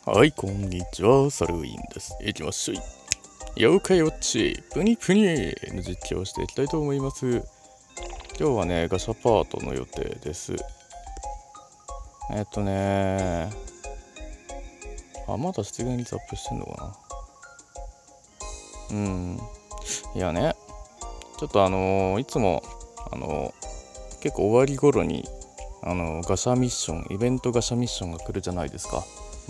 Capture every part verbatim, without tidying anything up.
はい、こんにちは、サルウィンです。いきましょう。妖怪ウォッチ、プニプニの実況をしていきたいと思います。今日はね、ガシャパートの予定です。えっとねあ、まだ出現率アップしてんのかな。うん。いやね、ちょっとあのー、いつも、あのー、結構終わり頃に、あのー、ガシャミッション、イベントガシャミッションが来るじゃないですか。うん。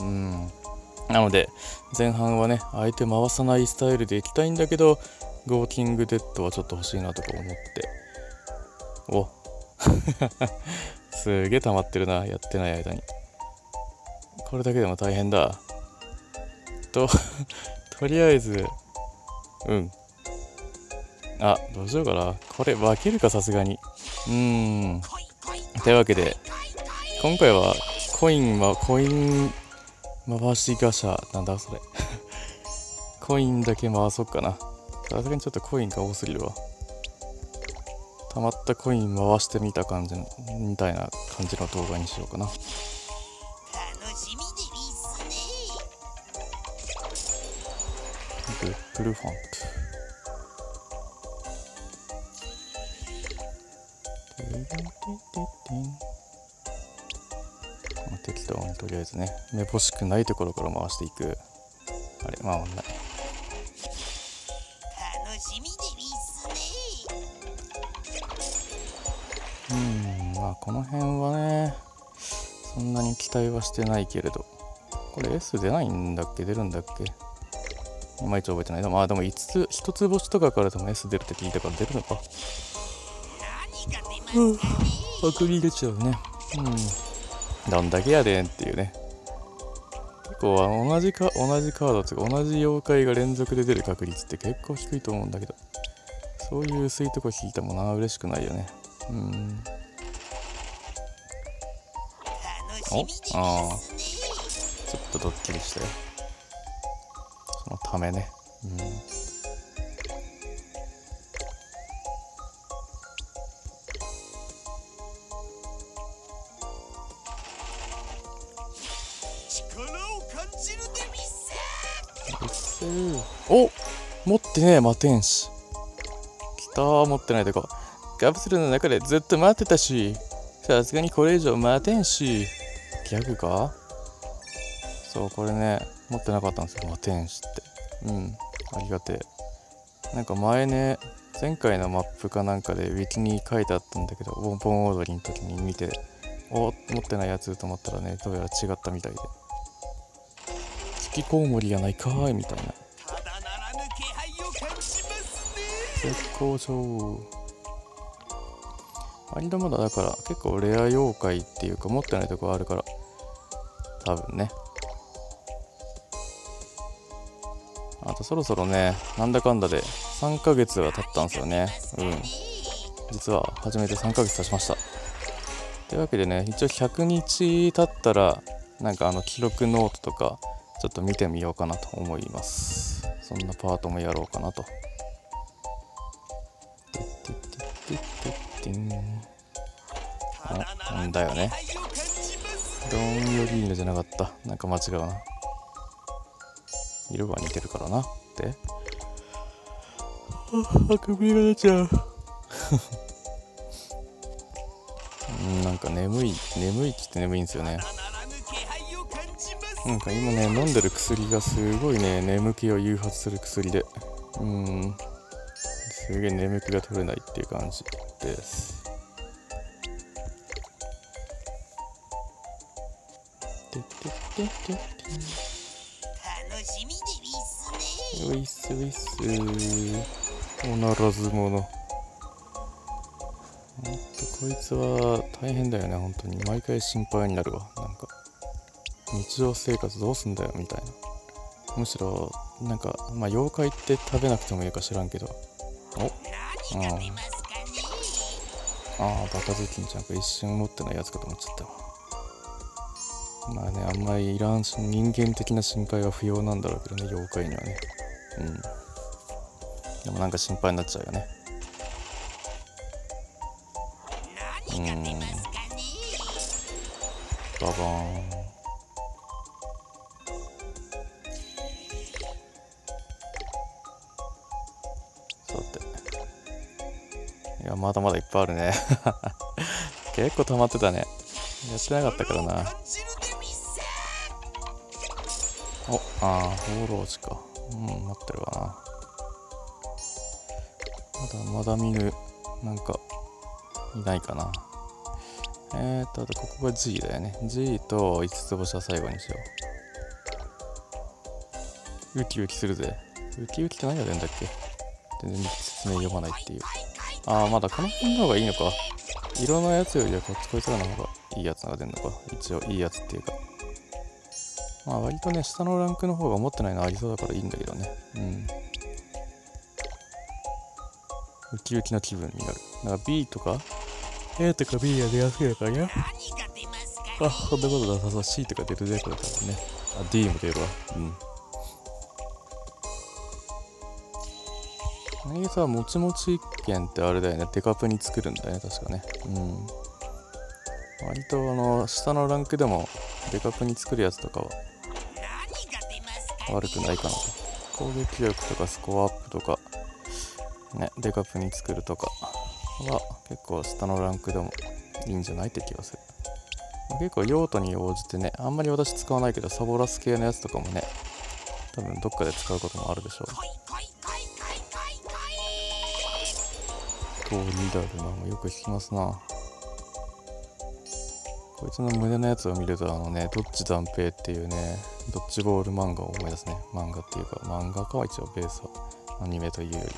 なので前半はね相手回さないスタイルでいきたいんだけど、ゴーキングデッドはちょっと欲しいなとか思って、おすげえ溜まってるな、やってない間に。これだけでも大変だととりあえずうんあどうしようかな、これ分けるか、さすがに。うーんというわけで今回はコインはコイン回しガシャ、なんだそれコインだけ回そうかな。さすがにちょっとコインが多すぎるわ。溜まったコイン回してみた感じみたいな感じの動画にしようかな。 楽しみでいいっすね。 グップルフォント適当にとりあえずね、めぼしくないところから回していく。あれ、回んない。 楽しみでいいっすね。 うーん、まあこの辺はね、そんなに期待はしてないけれど、これ エス 出ないんだっけ、出るんだっけ、いまいち覚えてない。まあでもいつつ、一つ星とかからでも エス 出るって聞いたから出るのか。 何が出ますかね。 あくび出ちゃうね。うん。どんだけやでんっていうね。結構同じか同じカードとか同じ妖怪が連続で出る確率って結構低いと思うんだけど、そういう薄いとこ引いてもな嬉しくないよね。うん。おああちょっとドッキリしたよ、そのためね。うん力を感じるでみっせ。 お持ってねえ魔天使きたー。持ってないとこカプセルの中でずっと待ってたし、さすがにこれ以上魔天使ギャグか。そうこれね持ってなかったんですよ魔天使って。うんありがてえ。なんか前ね前回のマップかなんかでウィキに書いてあったんだけど、ボンボン踊りの時に見て、お持ってないやつと思ったらね、どうやら違ったみたいで、月コウモリやないかーいみたいな。 ただならぬ気配を感じますね。 絶好調。割とまだだから結構レア妖怪っていうか持ってないとこあるから多分ね。あとそろそろね、なんだかんだでさんかげつは経ったんですよね。うん実は初めてさんかげつ経ちました。というわけでね、一応ひゃくにち経ったらなんかあの記録ノートとかちょっと見てみようかなと思います。そんなパートもやろうかなと。あ、なんだよね。ドーンヨリーヌじゃなかった。なんか間違うな。色が似てるからな。で、あくびが出ちゃう。うんなんか眠い眠いって言って眠いんですよね。なんか今ね飲んでる薬がすごいね眠気を誘発する薬で、うーんすげえ眠気が取れないっていう感じです。てってってってって楽しみでいいっすね。 ウィッスウィッスおならず者。ほんとこいつは大変だよね、本当に毎回心配になるわ。なんか日常生活どうすんだよみたいな。むしろなんかまあ妖怪って食べなくてもいいか知らんけど、お何が出ますかね。 ああバカズキンちゃんか一瞬持ってないやつかと思っちゃったわ。まあね、あんまりいらん人間的な心配は不要なんだろうけどね、妖怪にはね。うんでもなんか心配になっちゃうよね。 何が出ますかね。 ババーン。 や、まだまだいっぱいあるね。結構溜まってたね。やってなかったからな。お、ああ、放浪地か。うん、待ってるわな。まだまだ見ぬ、なんか、いないかな。えーと、あとここが G だよね。G といつつ星は最後にしよう。ウキウキするぜ。ウキウキって何が出るんだっけ？全然説明読まないっていう。ああ、まだこの辺の方がいいのか。色のやつよりはこっちこいつらの方がいいやつが出るのか。一応いいやつっていうか。まあ割とね、下のランクの方が持ってないのありそうだからいいんだけどね。うん。ウキウキな気分になる。だから B とか A とか B が出やすいのかな。あ、そんなことなさそう。C とか出るね、これ多分ね。あ、D も出るわ。うん。何さ、もちもち一軒ってあれだよね。デカプに作るんだよね、確かね。うん。割とあの、下のランクでもデカプに作るやつとかは悪くないかなと。攻撃力とかスコアアップとか、ね、デカプに作るとかは結構下のランクでもいいんじゃないって気がする。結構用途に応じてね、あんまり私使わないけど、サボラス系のやつとかもね、多分どっかで使うこともあるでしょう。トーリーダルなもよく聞きますな。こいつの胸のやつを見ると、あのね、ドッジ断平っていうね、ドッジボール漫画を思い出すね。漫画っていうか、漫画かは一応ベースはアニメというより。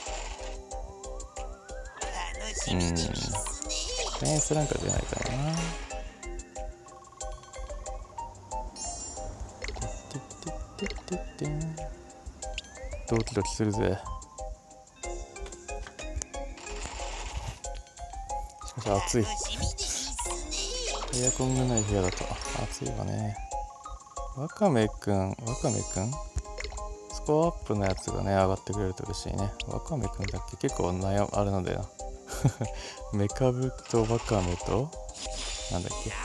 うん。フェンスなんか出ないからな。ドキドキするぜ。しかし暑い。エアコンがない部屋だと暑いわね。ワカメくん、ワカメくんスコアアップのやつがね、上がってくれると嬉しいね。ワカメくんだっけ？結構悩む、あれなんだよな。メカブとワカメと、なんだっけ？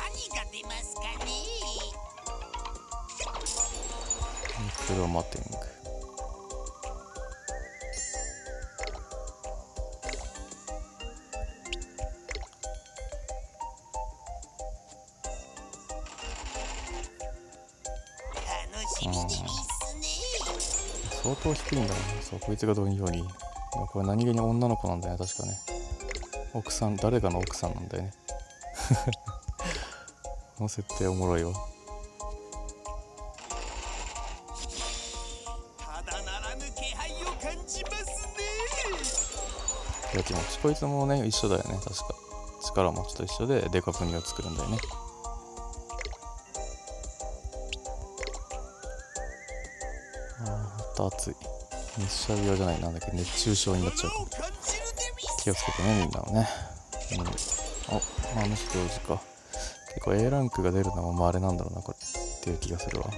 ミクロマティング。相当低いんだろうな。そう、こいつがどういうように。これ何気に女の子なんだよね、確かね。奥さん、誰かの奥さんなんだよね。この設定おもろいわ。 ただならぬ気配を感じますね。 いや、でもこいつもね、一緒だよね、確か。力持ちと一緒でデカプニを作るんだよね。暑い。熱射病じゃない、なんだっけ、熱中症になっちゃうから。気をつけてね、みんなもね。うん。お、まあ、無視表示か。結構 A ランクが出るのもまああれなんだろうな、これ。っていう気がするわ。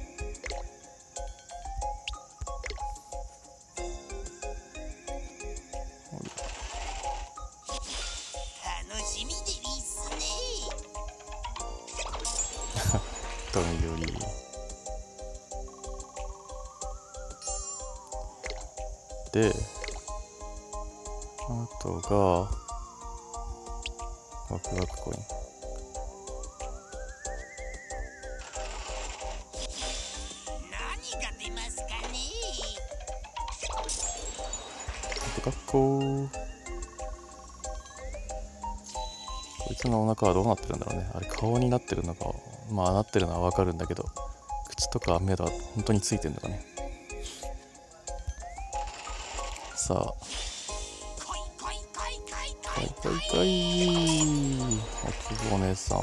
楽しみでリスね。 とみより。で、あとがワクワクコイン。 何が出ますかね。 学校。こいつのお腹はどうなってるんだろうね。あれ顔になってるのか、まあなってるのはわかるんだけど、口とか目が本当についてるのかね。さあ、かいかいかい、おつぼね様。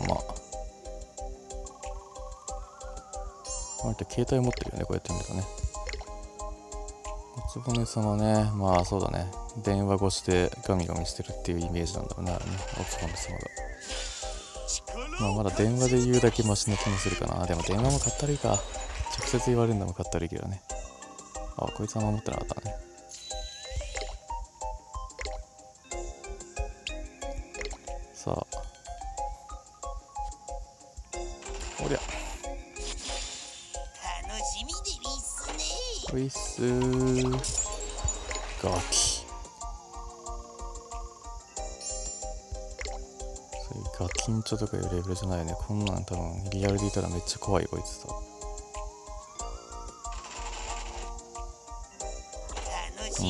あんた携帯持ってるよね、こうやって見るとね。おつぼね様ね、まあそうだね。電話越しでガミガミしてるっていうイメージなんだろうね、あれね、おつぼね様が。まあまだ電話で言うだけマシな気もするかな。でも電話も買ったらいいか。直接言われるのも買ったらいいけどね。あ、こいつは守ってなかったね。さあ、おりゃ。 楽しみでリスね。 ウィスーガキ。 ガキンチョとかいうレベルじゃないよね。こんなん多分リアルでいたらめっちゃ怖いこいつと。うん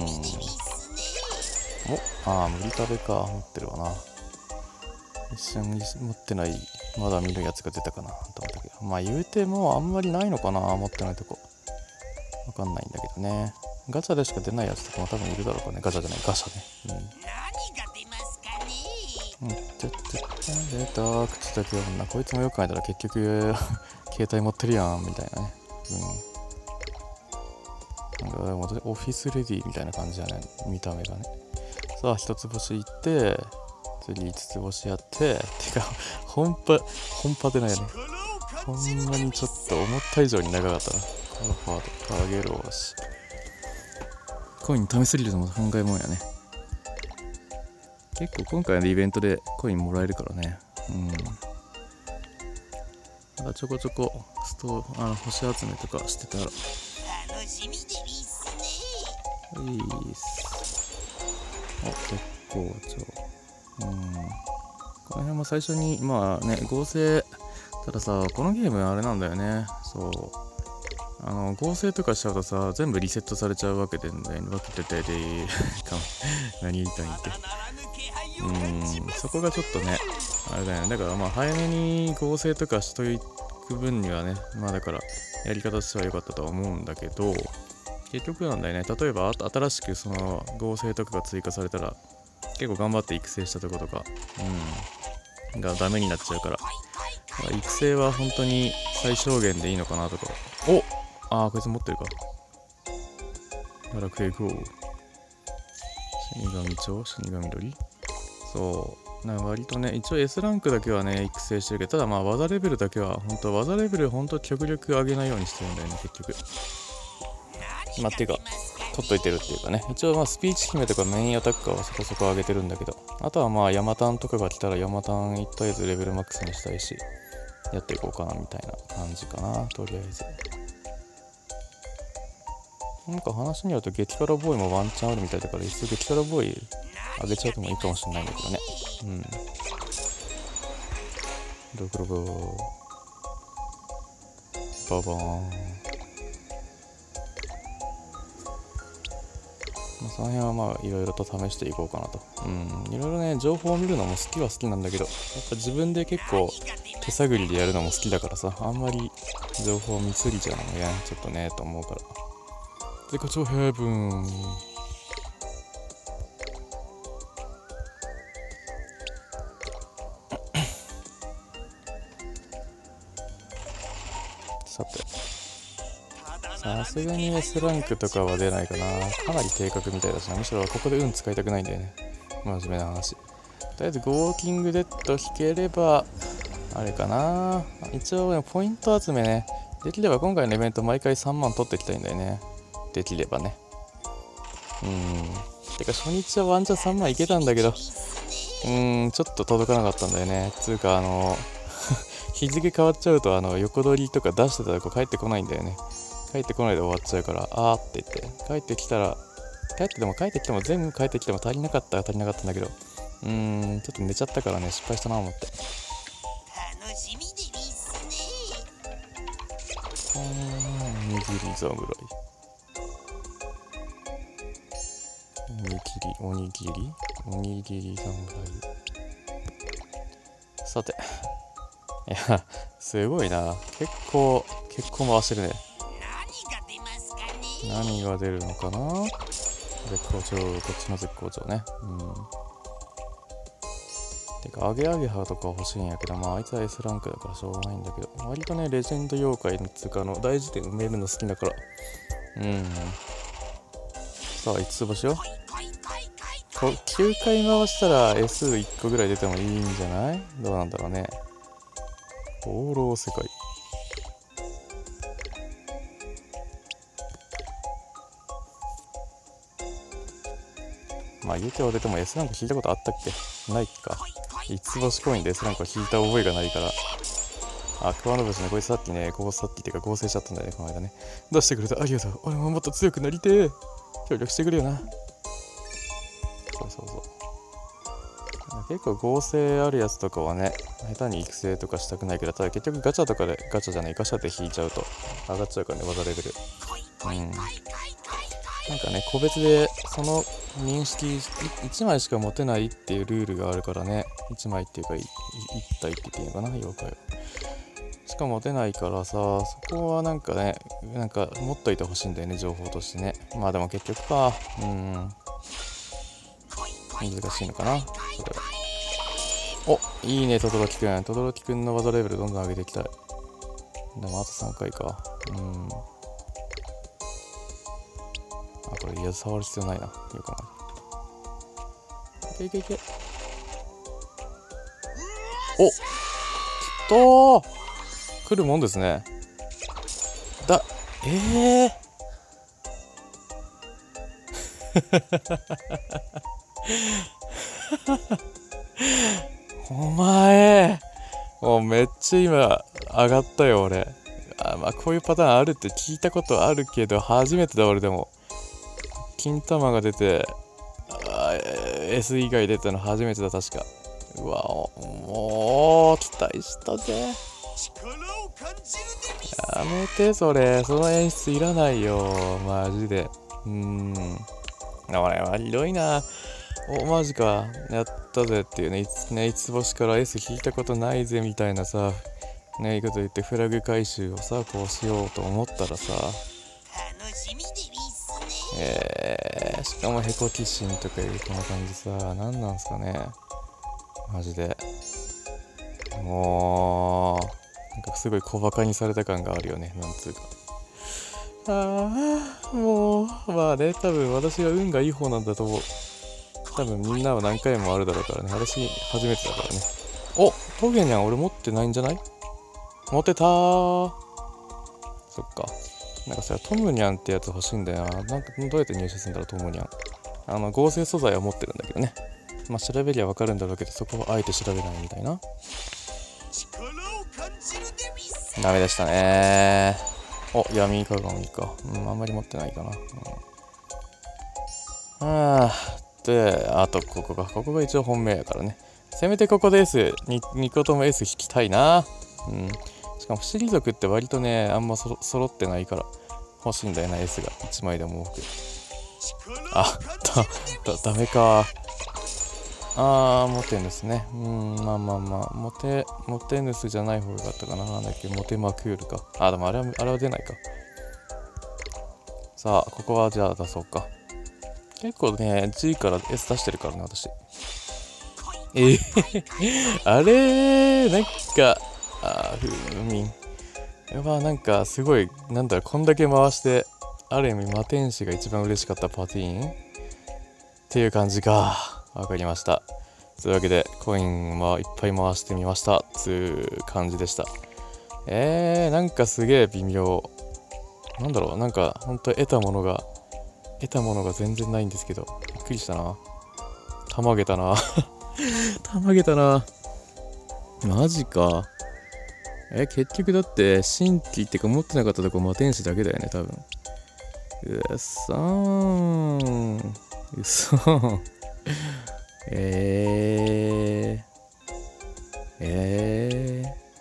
おああ無理食べか持ってるわな。一瞬に持ってないまだ見るやつが出たかなと思ったけど、まあ言うてもあんまりないのかな、持ってないとこわかんないんだけどね。ガチャでしか出ないやつとかも多分いるだろうかね。ガチャじゃないガシャね。うん何が出ますかね。 うん、ちょっと出た口だけ女。こいつもよく考えたら結局携帯持ってるやんみたいなね。うんなんかオフィスレディみたいな感じやね、見た目がね。さあ一つ星いって次五つ星やっててか本パ本パでないよね。ほんまにちょっと思った以上に長かったな。カーファードカーゲローしコイン試すぎるのも考えもんやね。結構今回のイベントでコインもらえるからね。うんまだちょこちょこストあの星集めとかしてたら楽しみでびっすね。 いいっす。あ絶好調。うんこの辺も最初にまあね合成たださこのゲームあれなんだよね。そうあの合成とかしちゃうとさ全部リセットされちゃうわけでんだよね。わけででで何言いたいんってうんそこがちょっとねあれだよね。だからまあ早めに合成とかしといく分にはねまあだからやり方としては良かったとは思うんだけど結局なんだよね。例えば新しくその合成とかが追加されたら結構頑張って育成したとことかうんがダメになっちゃうから育成は本当に最小限でいいのかなとか。おああこいつ持ってるか。ガラクエゴー死神蝶死神鳥そうなんか割とね一応 S ランクだけはね育成してるけどただまあ技レベルだけは本当技レベル本当極力上げないようにしてるんだよね結局。まあっていうか取っといてるっていうかね一応まあスピーチ姫とかメインアタッカーはそこそこ上げてるんだけどあとはまあヤマタンとかが来たらヤマタンとりあえずレベルマックスにしたいしやっていこうかなみたいな感じかなとりあえず。なんか話によると激辛ボーイもワンチャンあるみたいだから一応激辛ボーイあげちゃうともいいかもしれないんだけどね。うんドクロゴーババーンまあ、その辺はまあいろいろと試していこうかなと。うんいろいろね情報を見るのも好きは好きなんだけどやっぱ自分で結構手探りでやるのも好きだからさあんまり情報を見すぎちゃうのもやちょっとねと思うからでこちらヘブンさてさすがに S ランクとかは出ないかな。かなり低格みたいだしな。むしろここで運使いたくないんだよね。真面目な話。とりあえずウォーキングデッド引ければあれかな。一応ポイント集めねできれば今回のイベント毎回さんまん取っていきたいんだよね。できればねうんてか初日はワンチャンさんまんいけたんだけどうーんちょっと届かなかったんだよね。つうかあの日付変わっちゃうとあの横取りとか出してたらこう帰ってこないんだよね。帰ってこないで終わっちゃうからあーって言って帰ってきたら帰ってでも帰ってきても全部帰ってきても足りなかったら足りなかったんだけどうーんちょっと寝ちゃったからね失敗したな思って。 楽しみでびっすね。 おにぎり侍おにぎりおにぎりおにぎり侍さていやすごいな結構結構回してるね。何が出るのかな。絶好調こっちの絶好調ねうんてかアゲアゲハとか欲しいんやけどまああいつは S ランクだからしょうがないんだけど割とねレジェンド妖怪のつうかの大事点埋めるの好きだからうんさあいつつ星よきゅうかい回したら エスいっ 個ぐらい出てもいいんじゃないどうなんだろうね。放浪世界まあ言うては出ても S ランク引いたことあったっけないか。いつつ星コインで S ランクを引いた覚えがないからあ桑の星ねこいつさっきねこうさっきっていうか合成しちゃったんだよねこの間ね。出してくれてありがとう俺ももっと強くなりてー協力してくれよな。そうそうそう結構合成あるやつとかはね、下手に育成とかしたくないけど、ただ結局ガチャとかで、ガチャじゃない、ガチャで引いちゃうと上がっちゃうからね、技レベル。うん。なんかね、個別でその認識いちまいしか持てないっていうルールがあるからね、いちまいっていうかいいち体って言っていいのかな、妖怪は。しか持てないからさ、そこはなんかね、なんか持っといてほしいんだよね、情報としてね。まあでも結局か、うん。難しいのかな、それは。お、いいね、轟くん。轟くんの技レベルどんどん上げていきたい。でもあとさんかいか。うん。あ、これ、いや、触る必要ないな。よく考えて。いけいけいけ。お、きっとー来るもんですね。だ、ええー。お前、もうめっちゃ今上がったよ、俺。あ、まあ、こういうパターンあるって聞いたことあるけど、初めてだ、俺でも。金玉が出て、S 以外出たの初めてだ、確か。うわ、もう、期待したぜ。やめて、それ。その演出いらないよ。マジで。うーん。俺はひどいな。お、マジか。やったぜっていうね。ね、五つ星から S 引いたことないぜみたいなさ。ね、いいこと言ってフラグ回収をさ、こうしようと思ったらさ。えー、しかもヘコキシンとかいうこの感じさ、何なんすかね。マジで。もう。なんかすごい小バカにされた感があるよね、なんつうか。ああ、もう、まあね、多分私は運がいい方なんだと思う。多分みんなは何回もあるだろうからね、私初めてだからね。お、トゲニャン俺持ってないんじゃない？持ってたー。そっか。なんかさ、トムニャンってやつ欲しいんだよな。なんかどうやって入手するんだろう、トムニャン。あの、合成素材は持ってるんだけどね。まあ調べりゃわかるんだろうけど、そこはあえて調べないみたいな。ダメでしたねー。お、闇鏡か。うん、あんまり持ってないかな。うん、あー、で、あとここが、ここが一応本命やからね。せめてここで S、に、に個とも S 引きたいな。うん。しかも不思議族って割とね、あんまそろ揃ってないから欲しいんだよな、S が。いちまいでも多く。あ、だ、だ、ダメか。あー、モテヌスね。うん、まあまあまあ。モテ、モテヌスじゃない方があったかな。なんだっけ、モテマクールか。あ、でもあれは、あれは出ないか。さあ、ここはじゃあ出そうか。結構ね、G から S 出してるからね、私。えー、あれー、なんか、あー、ふーみん。やば、なんか、すごい、なんだろう、こんだけ回して、ある意味、マテンシが一番嬉しかったパティーンっていう感じか。わかりました。というわけで、コインはいっぱい回してみました。つう感じでした。えー、なんかすげえ微妙。なんだろう、なんか、ほんと得たものが、得たものが全然ないんですけど、びっくりしたな。たまげたな。たまげたな。マジか。え、結局だって、新規ってか持ってなかったとこマテンシだけだよね、多分。うっそーん。うっそーん。えー、え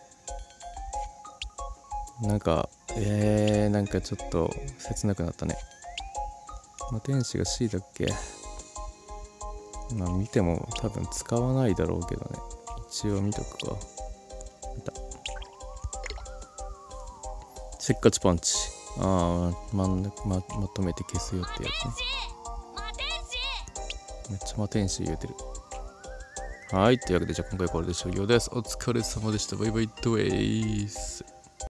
ー、なんか、えー、なんかちょっと切なくなったね。まあ、天使が C だっけ？まあ見ても多分使わないだろうけどね。一応見とくか。見た。せっかちパンチ。ああ、ま、ま、まとめて消すよってやつね。めっちゃマテンシー言うてる。はい。というわけで、じゃあ今回これで終了です。お疲れ様でした。バイバイドエース。